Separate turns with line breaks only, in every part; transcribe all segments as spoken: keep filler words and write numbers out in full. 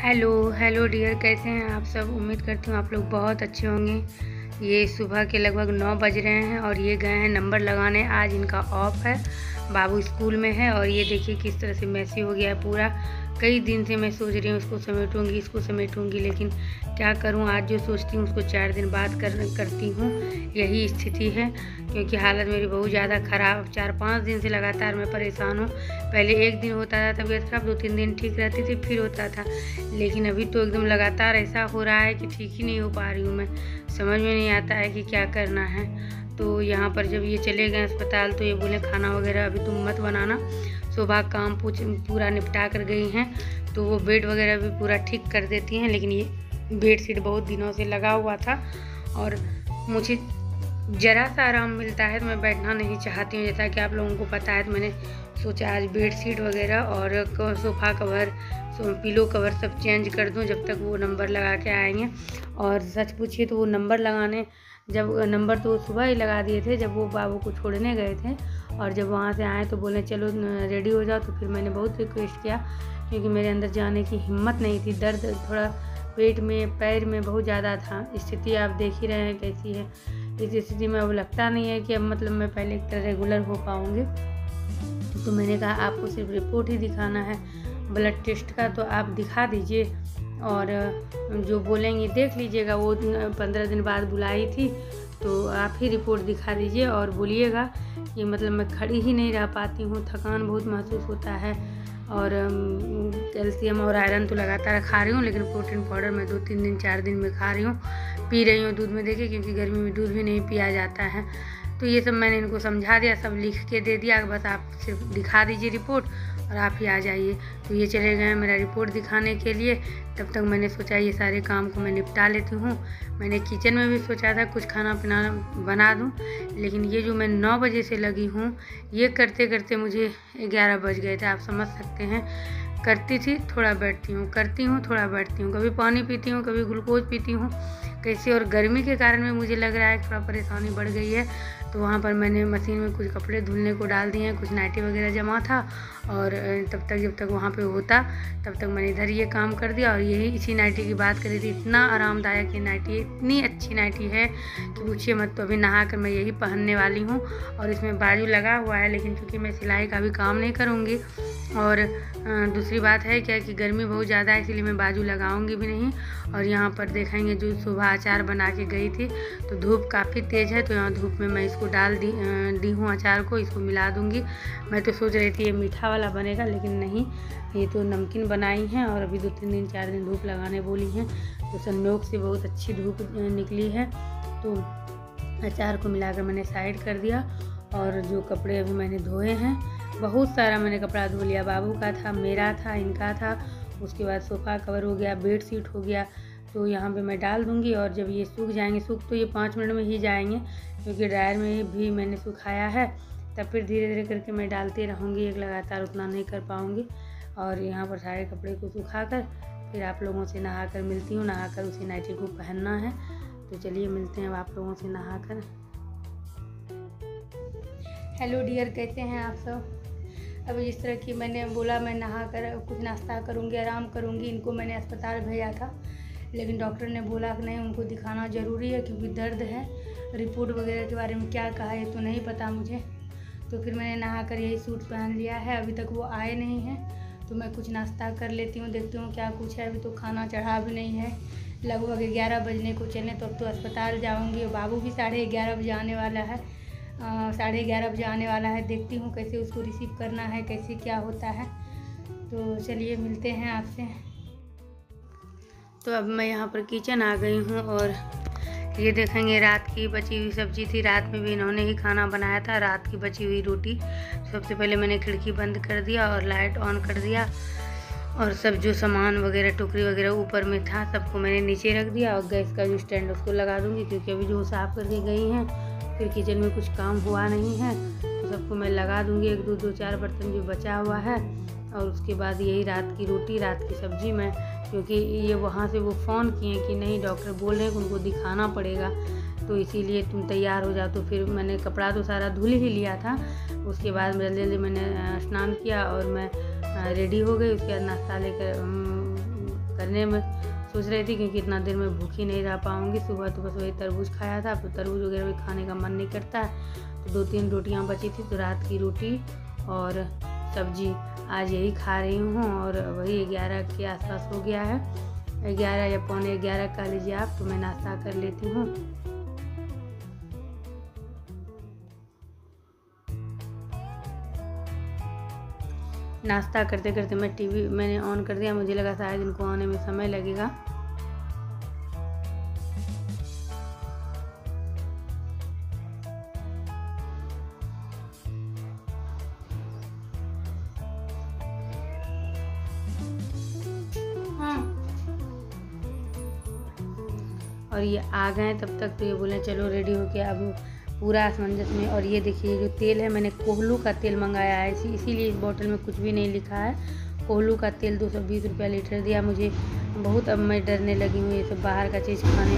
Hello hello dear, कैसे हैं आप सब। उम्मीद करती हूँ आप लोग बहुत अच्छे होंगे। ये सुबह के लगभग नौ बज रहे हैं और ये गए हैं नंबर लगाने। आज इनका ऑफ है, बाबू स्कूल में है। और ये देखिए किस तरह से मैसी हो गया है पूरा। कई दिन से मैं सोच रही हूँ इसको समेटूंगी इसको समेटूंगी, लेकिन क्या करूँ, आज जो सोचती हूँ उसको चार दिन बाद कर करती हूँ। यही स्थिति है, क्योंकि हालत मेरी बहुत ज़्यादा ख़राब। चार पाँच दिन से लगातार मैं परेशान हूँ। पहले एक दिन होता था तबीयत खराब, दो तीन दिन ठीक रहती थी, फिर होता था। लेकिन अभी तो एकदम लगातार ऐसा हो रहा है कि ठीक ही नहीं हो पा रही हूँ मैं। समझ में नहीं आता है कि क्या करना है। तो यहाँ पर जब ये चले गए अस्पताल तो ये बोले खाना वगैरह अभी तुम मत बनाना, सुबह काम पूरा निपटा कर गई हैं। तो वो बेड वगैरह भी पूरा ठीक कर देती हैं। लेकिन ये बेड शीट बहुत दिनों से लगा हुआ था और मुझे ज़रा सा आराम मिलता है तो मैं बैठना नहीं चाहती हूँ। जैसा कि आप लोगों को पता है, तो मैंने सोचा आज बेड शीट वगैरह और सोफ़ा कवर, पिलो कवर सब चेंज कर दूं जब तक वो नंबर लगा के आएंगे। और सच पूछिए तो वो नंबर लगाने, जब नंबर तो सुबह ही लगा दिए थे जब वो बाबू को छोड़ने गए थे। और जब वहाँ से आए तो बोले चलो रेडी हो जाओ। तो फिर मैंने बहुत रिक्वेस्ट किया, क्योंकि मेरे अंदर जाने की हिम्मत नहीं थी। दर्द थोड़ा पेट में, पैर में बहुत ज़्यादा था। स्थिति आप देख ही रहे हैं कैसी है। इस स्थिति में अब लगता नहीं है कि अब मतलब मैं पहले की तरह रेगुलर हो पाऊँगी। तो मैंने कहा आपको सिर्फ रिपोर्ट ही दिखाना है ब्लड टेस्ट का, तो आप दिखा दीजिए और जो बोलेंगे देख लीजिएगा। वो पंद्रह दिन बाद बुलाई थी, तो आप ही रिपोर्ट दिखा दीजिए और बोलिएगा कि मतलब मैं खड़ी ही नहीं रह पाती हूँ, थकान बहुत महसूस होता है। और कैल्शियम और आयरन तो लगातार खा रही हूँ, लेकिन प्रोटीन पाउडर मैं दो तीन दिन चार दिन में खा रही हूँ, पी रही हूँ दूध में देखिए, क्योंकि गर्मी में दूध भी नहीं पिया जाता है। तो ये सब मैंने इनको समझा दिया, सब लिख के दे दिया, बस आप सिर्फ दिखा दीजिए रिपोर्ट और आप ही आ जाइए। तो ये चले गए मेरा रिपोर्ट दिखाने के लिए। तब तक मैंने सोचा ये सारे काम को मैं निपटा लेती हूँ। मैंने किचन में भी सोचा था कुछ खाना पीना बना दूँ, लेकिन ये जो मैं नौ बजे से लगी हूँ, ये करते करते मुझे ग्यारह बज गए थे। आप समझ सकते हैं, करती थी थोड़ा बैठती हूँ, करती हूँ थोड़ा बैठती हूँ, कभी पानी पीती हूँ, कभी ग्लूकोज पीती हूँ कैसे। और गर्मी के कारण में मुझे लग रहा है थोड़ा परेशानी बढ़ गई है। तो वहाँ पर मैंने मशीन में कुछ कपड़े धुलने को डाल दिए हैं, कुछ नाइटी वगैरह जमा था। और तब तक जब तक वहाँ पे होता तब तक मैंने इधर ये काम कर दिया। और यही इसी नाइटी की बात करी थी, इतना आरामदायक ये नाइटी, इतनी अच्छी नाइटी है कि पूछिए मत। तो अभी नहा कर मैं यही पहनने वाली हूँ। और इसमें बाजू लगा हुआ है, लेकिन चूँकि मैं सिलाई का भी काम नहीं करूँगी और दूसरी बात है क्या कि गर्मी बहुत ज़्यादा है, इसलिए मैं बाजू लगाऊंगी भी नहीं। और यहाँ पर देखेंगे जो सुबह अचार बना के गई थी, तो धूप काफ़ी तेज़ है, तो यहाँ धूप में मैं इसको डाल दी दी हूँ अचार को, इसको मिला दूँगी। मैं तो सोच रही थी ये मीठा वाला बनेगा, लेकिन नहीं, ये तो नमकीन बनाई हैं। और अभी दो तीन दिन चार दिन धूप लगाने बोली हैं, तो संयोग से बहुत अच्छी धूप निकली है। तो अचार को मिलाकर मैंने साइड कर दिया। और जो कपड़े अभी मैंने धोए हैं, बहुत सारा मैंने कपड़ा धो लिया। बाबू का था, मेरा था, इनका था, उसके बाद सोफ़ा कवर हो गया, बेड शीट हो गया। तो यहाँ पे मैं डाल दूँगी और जब ये सूख जाएंगे, सूख तो ये पाँच मिनट में ही जाएंगे, क्योंकि ड्रायर में भी मैंने सुखाया है। तब फिर धीरे धीरे करके मैं डालती रहूँगी, एक लगातार उतना नहीं कर पाऊँगी। और यहाँ पर सारे कपड़े को सुखा कर फिर आप लोगों से नहा कर मिलती हूँ। नहा कर उसी नाइटी को पहनना है। तो चलिए मिलते हैं अब आप लोगों से नहा कर। हेलो डियर, कैसे हैं आप सब। अब जिस तरह की मैंने बोला, मैं नहा कर कुछ नाश्ता करूंगी, आराम करूंगी। इनको मैंने अस्पताल भेजा था, लेकिन डॉक्टर ने बोला कि नहीं, उनको दिखाना ज़रूरी है क्योंकि दर्द है। रिपोर्ट वगैरह के बारे में क्या कहा है तो नहीं पता मुझे। तो फिर मैंने नहा कर यही सूट पहन लिया है। अभी तक वो आए नहीं हैं, तो मैं कुछ नाश्ता कर लेती हूँ, देखती हूँ क्या कुछ है। अभी तो खाना चढ़ा भी नहीं है, लगभग ग्यारह बजने को चलें तो अब तो अस्पताल जाऊँगी। बाबू भी साढ़े ग्यारह बजे आने वाला है, साढ़े ग्यारह बजे आने वाला है। देखती हूँ कैसे उसको रिसीव करना है, कैसे क्या होता है। तो चलिए मिलते हैं आपसे। तो अब मैं यहाँ पर किचन आ गई हूँ और ये देखेंगे रात की बची हुई सब्जी थी। रात में भी इन्होंने ही खाना बनाया था, रात की बची हुई रोटी। सबसे पहले मैंने खिड़की बंद कर दिया और लाइट ऑन कर दिया। और सब जो सामान वगैरह, टोकरी वगैरह ऊपर में था, सबको मैंने नीचे रख दिया। और गैस का जो स्टैंड उसको लगा दूँगी, क्योंकि अभी जो साफ़ करके गई हैं, फिर किचन में कुछ काम हुआ नहीं है, तो सबको मैं लगा दूंगी। एक दो दो चार बर्तन जो बचा हुआ है। और उसके बाद यही रात की रोटी, रात की सब्जी में, क्योंकि ये वहाँ से वो फ़ोन किए कि नहीं डॉक्टर बोल रहे हैं कि उनको दिखाना पड़ेगा, तो इसीलिए तुम तैयार हो जाओ। तो फिर मैंने कपड़ा तो सारा धुल ही लिया था। उसके बाद जल्दी जल्दी मैंने स्नान किया और मैं रेडी हो गई। उसके बाद नाश्ता लेकर करने में सोच रही थी, क्योंकि इतना देर में भूखी नहीं रह पाऊँगी। सुबह तो बस वही तरबूज खाया था, तो तरबूज वगैरह भी खाने का मन नहीं करता है। तो दो तीन रोटियां बची थी, तो रात की रोटी और सब्जी आज यही खा रही हूँ। और वही ग्यारह के आसपास हो गया है, ग्यारह या पौने ग्यारह कह लीजिए आप। तो मैं नाश्ता कर लेती हूँ। नाश्ता करते करते मैं टीवी मैंने ऑन कर दिया, मुझे लगा शायद इनको आने में समय लगेगा। और ये आ गए तब तक, तो ये बोले चलो रेडी हो गया। अब पूरा असमंजस में। और ये देखिए जो तेल है, मैंने कोहलू का तेल मंगाया है, इसी इसीलिए इस बोतल में कुछ भी नहीं लिखा है। कोहलू का तेल दो सौ बीस रुपया लीटर दिया मुझे बहुत। अब मैं डरने लगी हूँ ये सब बाहर का चीज़ खाने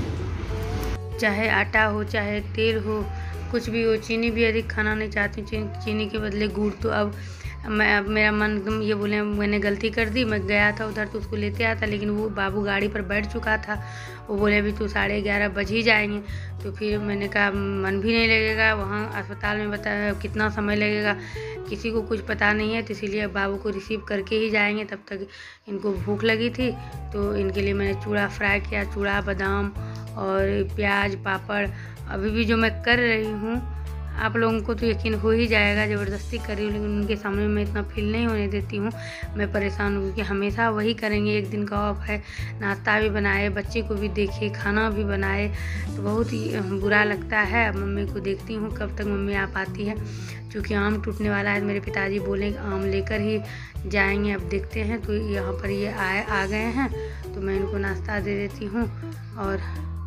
में, चाहे आटा हो चाहे तेल हो, कुछ भी हो। चीनी भी अधिक खाना नहीं चाहती हूँ, चीनी के बदले गुड़। तो अब मैं अब मेरा मन ये बोले मैंने गलती कर दी। मैं गया था उधर तो उसको लेते आया था, लेकिन वो बाबू गाड़ी पर बैठ चुका था। वो बोले अभी तो साढ़े ग्यारह बज ही जाएंगे। तो फिर मैंने कहा मन भी नहीं लगेगा, वहाँ अस्पताल में बताया कितना समय लगेगा, किसी को कुछ पता नहीं है। तो इसीलिए बाबू को रिसीव करके ही जाएंगे। तब तक इनको भूख लगी थी, तो इनके लिए मैंने चूड़ा फ्राई किया, चूड़ा बादाम और प्याज पापड़। अभी भी जो मैं कर रही हूँ, आप लोगों को तो यकीन हो ही जाएगा, ज़बरदस्ती कर रही हूँ, लेकिन उनके सामने मैं इतना फील नहीं होने देती हूँ। मैं परेशान हूँ क्योंकि हमेशा वही करेंगे। एक दिन का ऑफ है, नाश्ता भी बनाए, बच्चे को भी देखे, खाना भी बनाए, तो बहुत ही बुरा लगता है। अब मम्मी को देखती हूँ कब तक मम्मी आ पाती है, क्योंकि आम टूटने वाला है। मेरे पिताजी बोले आम लेकर ही जाएंगे, अब देखते हैं। तो यहाँ पर ये आए आ गए हैं, तो मैं इनको नाश्ता दे देती हूँ। और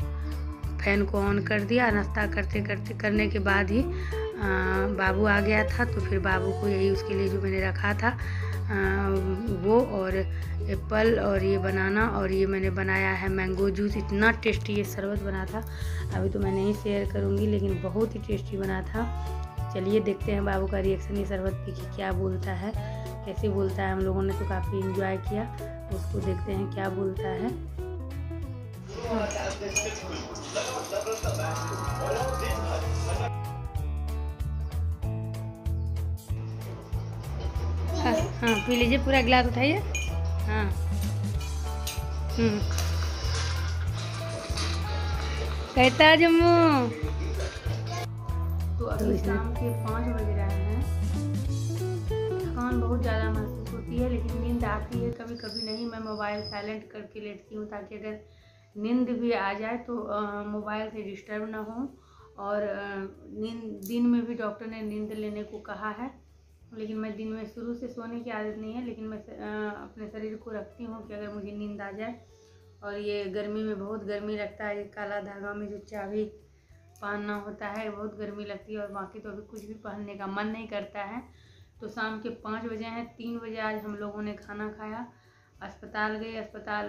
फैन को ऑन कर दिया। नाश्ता करते करते करने के बाद ही आ, बाबू आ गया था। तो फिर बाबू को यही उसके लिए जो मैंने रखा था आ, वो और एप्पल और ये बनाना और ये मैंने बनाया है मैंगो जूस। इतना टेस्टी ये शरबत बना था, अभी तो मैं नहीं शेयर करूँगी, लेकिन बहुत ही टेस्टी बना था। चलिए देखते हैं बाबू का रिएक्शन ये शरबत पी के क्या बोलता है, कैसे बोलता है। हम लोगों ने तो काफ़ी इंजॉय किया, उसको देखते हैं क्या बोलता है। हाँ हाँ पी लीजिए, पूरा गिलास उठाइए। हाँ हम्म कहता जम्मू। तो अभी शाम के पाँच बज रहे हैं। थकान बहुत ज़्यादा महसूस होती है, लेकिन नींद आती है कभी कभी नहीं। मैं मोबाइल साइलेंट करके लेटती हूँ, ताकि अगर नींद भी आ जाए तो मोबाइल से डिस्टर्ब ना हो। और नींद दिन में भी डॉक्टर ने नींद लेने को कहा है, लेकिन मैं दिन में शुरू से सोने की आदत नहीं है, लेकिन मैं अपने शरीर को रखती हूँ कि अगर मुझे नींद आ जाए। और ये गर्मी में बहुत गर्मी लगता है, ये काला धागा में जो चाबी पहनना होता है बहुत गर्मी लगती है, और बाकी तो अभी कुछ भी पहनने का मन नहीं करता है। तो शाम के पाँच बजे हैं, तीन बजे आज हम लोगों ने खाना खाया, अस्पताल गए। अस्पताल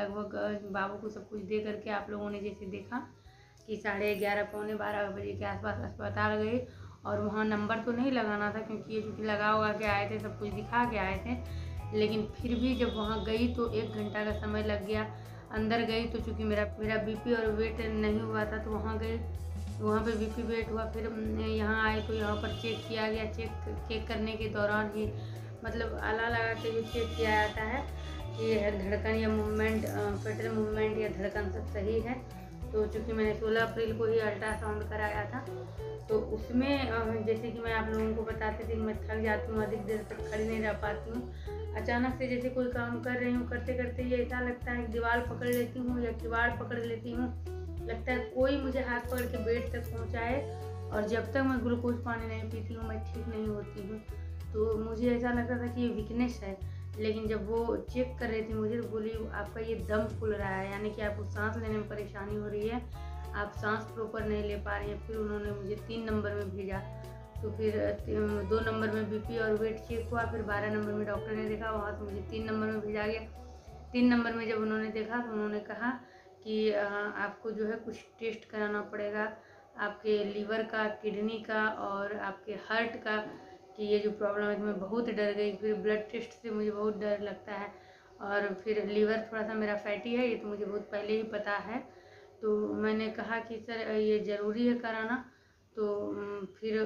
लगभग बाबू को सब कुछ दे करके आप लोगों ने जैसे देखा कि साढ़े ग्यारह पौने बारह बजे के आसपास अस्पताल गए। और वहाँ नंबर तो नहीं लगाना था, क्योंकि ये चूँकि लगा उगा के आए थे, सब कुछ दिखा के आए थे, लेकिन फिर भी जब वहाँ गई तो एक घंटा का समय लग गया। अंदर गई तो चूँकि मेरा मेरा बीपी और वेट नहीं हुआ था, तो वहाँ गई, वहाँ पे बीपी वेट हुआ। फिर यहाँ आए तो यहाँ पर चेक किया गया। चेक चेक करने के दौरान ही मतलब आला लगा के जो चेक किया जाता है कि धड़कन या मूवमेंट, फेटल मूवमेंट या धड़कन सब सही है। तो चूँकि मैंने सोलह अप्रैल को ही अल्ट्रासाउंड कराया था, तो उसमें जैसे कि मैं आप लोगों को बताती थी, मैं थक जाती हूँ, अधिक देर तक खड़ी नहीं रह पाती हूँ। अचानक से जैसे कोई काम कर रही हूँ, करते करते ये ऐसा लगता है कि दीवार पकड़ लेती हूँ या किवाड़ पकड़ लेती हूँ, लगता है कोई मुझे हाथ पकड़ के बेड तक पहुँचाए। और जब तक मैं ग्लूकोज पानी नहीं पीती हूँ मैं ठीक नहीं होती हूँ। तो मुझे ऐसा लगता था कि ये वीकनेस है, लेकिन जब वो चेक कर रही थी मुझे, तो बोली आपका ये दम फूल रहा है, यानी कि आपको सांस लेने में परेशानी हो रही है, आप सांस प्रॉपर नहीं ले पा रही हैं। फिर उन्होंने मुझे तीन नंबर में भेजा। तो फिर दो नंबर में बीपी और वेट चेक हुआ, फिर बारह नंबर में डॉक्टर ने देखा, वहाँ से मुझे तीन नंबर में भेजा गया। तीन नंबर में जब उन्होंने देखा तो उन्होंने कहा कि आपको जो है कुछ टेस्ट कराना पड़ेगा, आपके लीवर का, किडनी का और आपके हार्ट का, कि ये जो प्रॉब्लम है। मैं बहुत डर गई। फिर ब्लड टेस्ट से मुझे बहुत डर लगता है, और फिर लीवर थोड़ा सा मेरा फैटी है, ये तो मुझे बहुत पहले ही पता है। तो मैंने कहा कि सर ये ज़रूरी है कराना। तो फिर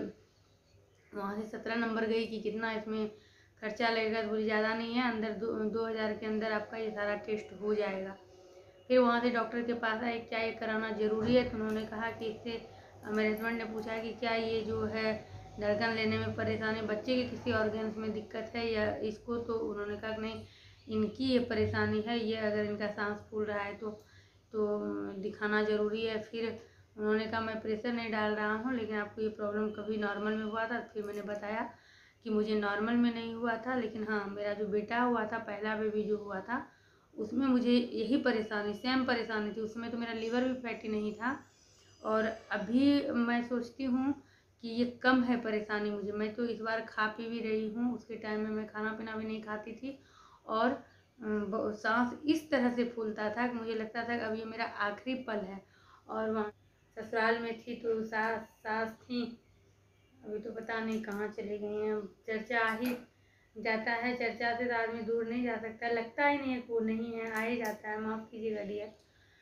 वहाँ से सत्रह नंबर गई कि कितना इसमें खर्चा लगेगा, तो बोली ज़्यादा नहीं है, अंदर दो दो हज़ार के अंदर आपका ये सारा टेस्ट हो जाएगा। फिर वहाँ से डॉक्टर के पास आए, क्या ये कराना ज़रूरी है? तो उन्होंने कहा कि इससे, मेरे हस्बैंड ने पूछा कि क्या ये जो है धड़कन लेने में परेशानी बच्चे के किसी ऑर्गन्स में दिक्कत है या इसको? तो उन्होंने कहा कि नहीं, इनकी ये परेशानी है, ये अगर इनका सांस फूल रहा है तो तो दिखाना ज़रूरी है। फिर उन्होंने कहा मैं प्रेशर नहीं डाल रहा हूँ, लेकिन आपको ये प्रॉब्लम कभी नॉर्मल में हुआ था? फिर मैंने बताया कि मुझे नॉर्मल में नहीं हुआ था, लेकिन हाँ मेरा जो बेटा हुआ था, पहला बेबी जो हुआ था, उसमें मुझे यही परेशानी, सेम परेशानी थी। उसमें तो मेरा लीवर भी फैटी नहीं था, और अभी मैं सोचती हूँ कि ये कम है परेशानी मुझे। मैं तो इस बार खा पी भी रही हूँ, उसके टाइम में मैं खाना पीना भी नहीं खाती थी, और सांस इस तरह से फूलता था कि मुझे लगता था कि अब ये मेरा आखिरी पल है। और वहाँ ससुराल में थी तो सास सास थी, अभी तो पता नहीं कहाँ चली गई हैं। चर्चा आ ही जाता है, चर्चा से तो आदमी दूर नहीं जा सकता, लगता ही नहीं है कि वो नहीं है, आ ही जाता है, माफ़ कीजिएगा डियर।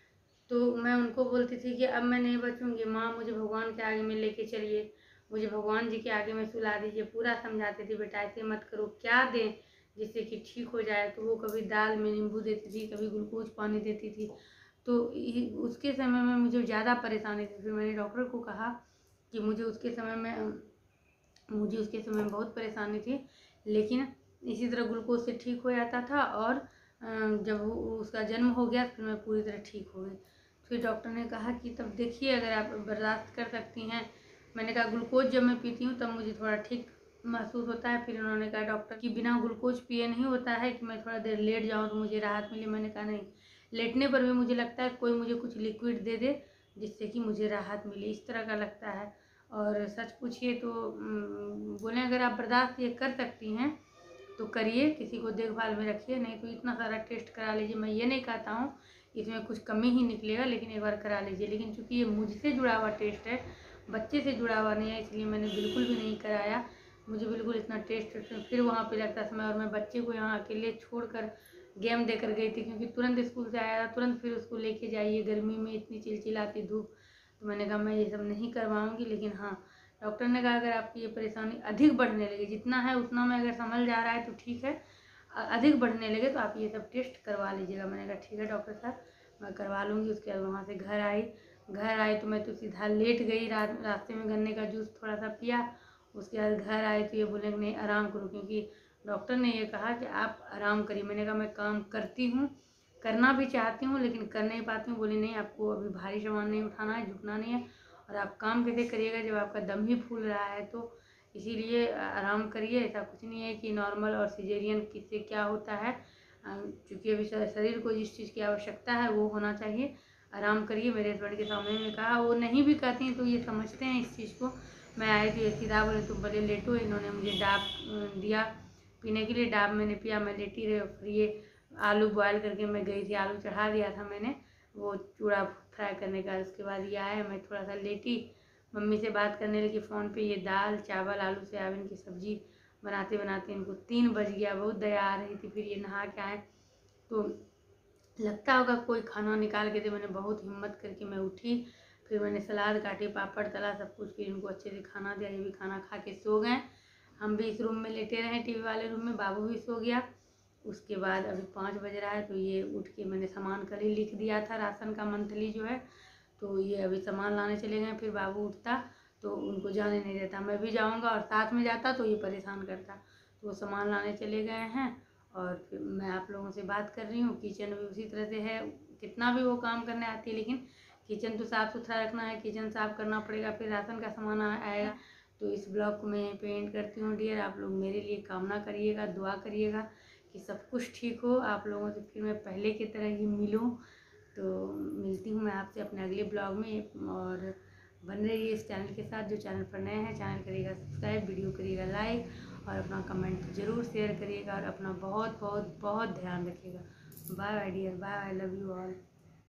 तो मैं उनको बोलती थी कि अब मैं नहीं बचूंगी माँ, मुझे भगवान के आगे में लेके चलिए, मुझे भगवान जी के आगे में सुला दीजिए। पूरा समझाती थी, बेटा ऐसे मत करो, क्या दें जिससे कि ठीक हो जाए? तो वो कभी दाल में नींबू देती थी, कभी ग्लूकोज पानी देती थी। तो उसके समय में मुझे ज़्यादा परेशानी थी। फिर मैंने डॉक्टर को कहा कि मुझे उसके समय में मुझे उसके समय में बहुत परेशानी थी, लेकिन इसी तरह ग्लूकोज से ठीक हो जाता था, और जब उसका जन्म हो गया फिर मैं पूरी तरह ठीक हो गई। फिर डॉक्टर ने कहा कि तब देखिए अगर आप बर्दाश्त कर सकती हैं। मैंने कहा ग्लूकोज जब मैं पीती हूँ तब मुझे थोड़ा ठीक महसूस होता है। फिर उन्होंने कहा डॉक्टर कि बिना ग्लूकोज पिए नहीं होता है कि मैं थोड़ा देर लेट जाऊँ तो मुझे राहत मिले। मैंने कहा नहीं, लेटने पर भी मुझे लगता है कोई मुझे कुछ लिक्विड दे दे जिससे कि मुझे राहत मिले, इस तरह का लगता है। और सच पूछिए तो बोले अगर आप बर्दाश्त ये कर सकती हैं तो करिए, किसी को देखभाल में रखिए, नहीं तो इतना सारा टेस्ट करा लीजिए। मैं ये नहीं कहता हूँ इसमें कुछ कमी ही निकलेगा, लेकिन एक बार करा लीजिए। लेकिन चूँकि ये मुझसे जुड़ा हुआ टेस्ट है, बच्चे से जुड़ा हुआ नहीं है, इसलिए मैंने बिल्कुल भी नहीं कराया। मुझे बिल्कुल इतना टेस्ट फिर वहाँ पे लगता समय, और मैं बच्चे को यहाँ अकेले छोड़कर गेम देकर गई थी, क्योंकि तुरंत स्कूल से आया था, तुरंत फिर उसको लेके जाइए, गर्मी में इतनी चिलचिलाती धूप। तो मैंने कहा मैं ये सब नहीं करवाऊँगी। लेकिन हाँ, डॉक्टर ने कहा अगर आपकी ये परेशानी अधिक बढ़ने लगे, जितना है उतना में अगर संभल जा रहा है तो ठीक है, अधिक बढ़ने लगे तो आप ये सब टेस्ट करवा लीजिएगा। मैंने कहा ठीक है डॉक्टर साहब, मैं करवा लूँगी। उसके बाद वहाँ से घर आई घर आई तो मैं तो सीधा लेट गई, रात रास्ते में गन्ने का जूस थोड़ा सा पिया। उसके बाद घर आए तो ये बोले नहीं आराम करो, क्योंकि डॉक्टर ने ये कहा कि आप आराम करिए। मैंने कहा मैं काम करती हूँ, करना भी चाहती हूँ, लेकिन कर नहीं पाती हूँ। बोली नहीं, आपको अभी भारी सामान नहीं उठाना है, झुकना नहीं है, और आप काम कैसे करिएगा जब आपका दम ही फूल रहा है? तो इसीलिए आराम करिए। ऐसा कुछ नहीं है कि नॉर्मल और सिजेरियन किससे क्या होता है, क्योंकि अभी शरीर को जिस चीज़ की आवश्यकता है वो होना चाहिए। आराम करिए। मेरे हस्बैंड के सामने में कहा, वो नहीं भी कहती हैं तो ये समझते हैं इस चीज़ को। मैं आई थी सीधा बोले तुम भले लेटो, इन्होंने मुझे डाब दिया पीने के लिए, डाब मैंने पिया, मैं लेटी रही। फिर ये आलू बॉयल करके मैं गई थी, आलू चढ़ा दिया था मैंने वो चूड़ा फ्राई करने का। उसके बाद ये आया, मैं थोड़ा सा लेटी, मम्मी से बात करने लगी फ़ोन पे। ये दाल चावल आलू सोयाबीन की सब्ज़ी बनाते बनाते इनको तीन बज गया, बहुत दया आ रही थी। फिर ये नहा के आए तो लगता होगा कोई खाना निकाल के दे। मैंने बहुत हिम्मत करके मैं उठी, फिर मैंने सलाद काटी, पापड़ तला, सब कुछ, फिर इनको अच्छे से खाना दिया। ये भी खाना खा के सो गए। हम भी इस रूम में लेटे रहे, टीवी वाले रूम में, बाबू भी सो गया। उसके बाद अभी पाँच बज रहा है तो ये उठ के, मैंने सामान कल ही लिख दिया था राशन का मंथली जो है, तो ये अभी सामान लाने चले गए। फिर बाबू उठता तो उनको जाने नहीं देता, मैं भी जाऊंगा और साथ में जाता तो ये परेशान करता। तो वो सामान लाने चले गए हैं, और फिर मैं आप लोगों से बात कर रही हूँ। किचन भी उसी तरह से है, कितना भी वो काम करने आती है, लेकिन किचन तो साफ़ सुथरा रखना है, किचन साफ़ करना पड़ेगा। फिर राशन का सामान आएगा। तो इस ब्लॉग को मैं यहीं पे एंड करती हूँ डियर। आप लोग मेरे लिए कामना करिएगा, दुआ करिएगा कि सब कुछ ठीक हो। आप लोगों से फिर मैं पहले की तरह ही मिलूँ। तो मिलती हूँ मैं आपसे अपने अगले ब्लॉग में, और बन रहिए इस चैनल के साथ। जो चैनल पर नए हैं, चैनल करिएगा सब्सक्राइब, वीडियो करिएगा लाइक, और अपना कमेंट ज़रूर शेयर करिएगा, और अपना बहुत बहुत बहुत ध्यान रखिएगा। Bye bye dear, bye, I love you all.